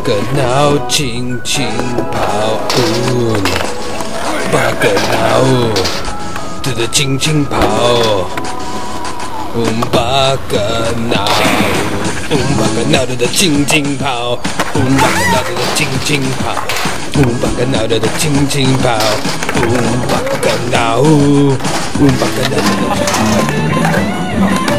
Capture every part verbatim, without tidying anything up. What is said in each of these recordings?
Bacchanal ching ching pow un Bacchanal to the ching ching pow Um Bacchanal Um Bacchanal to the ching ching pow Um Bacchanal to the ching ching pow Um Bacchanal to the ching ching pow Um Bacchanal Um Bacchanal to the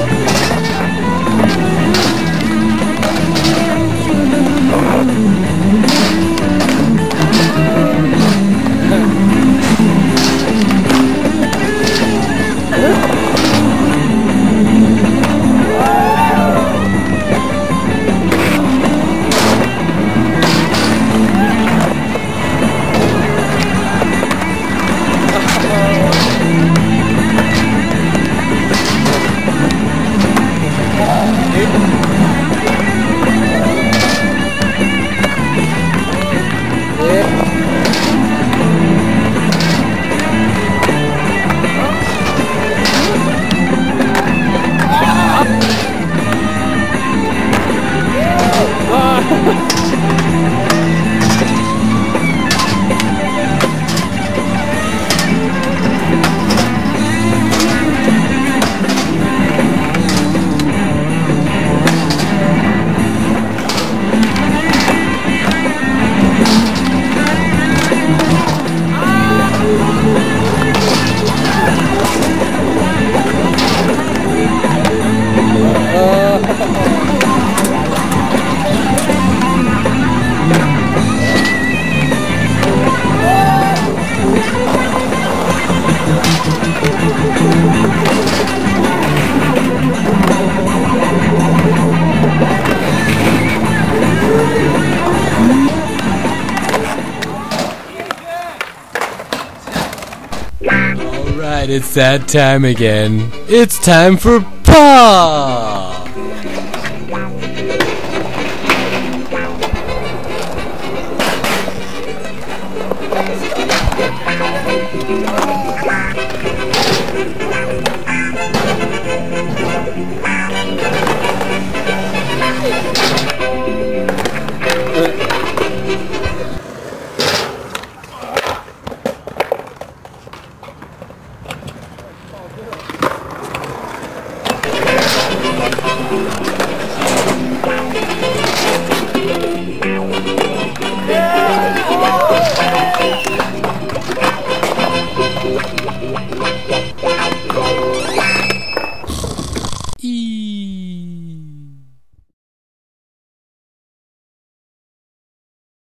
Alright, it's that time again. It's time for Paw!